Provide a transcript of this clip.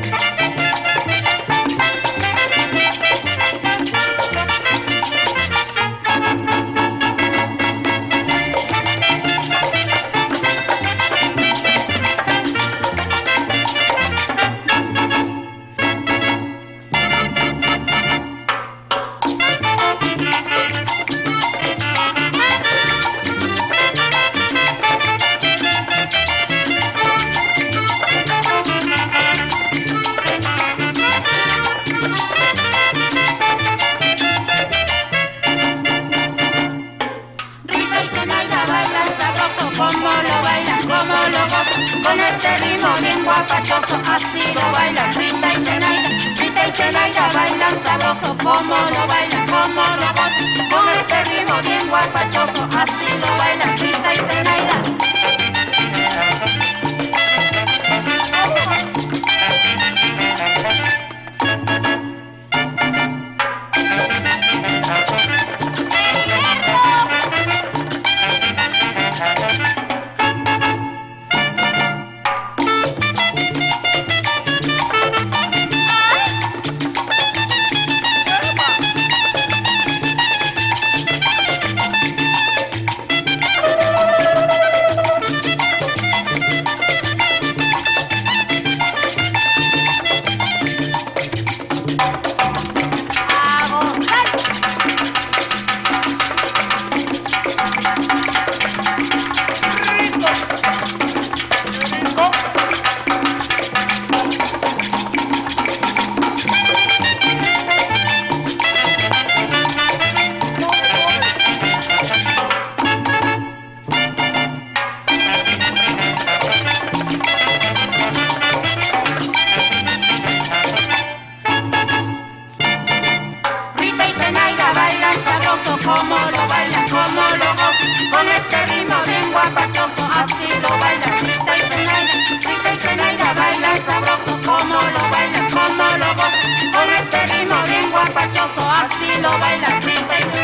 Con este ritmo bien guapachoso, así lo bailan Rita y Zenaida. Rita y Zenaida bailan sabroso, como lo bailan, como lo gozan. Con este ritmo bien guapachoso, así lo bailan Rita y Zenaida. Como lo bailan, como lo gozan. Con este ritmo bien guapachoso, así lo bailan Rita y Zenaida. Rita y Zenaida bailan sabroso, como lo bailan, como lo gozan. Con este ritmo bien guapachoso, así lo bailan Rita y Zenaida.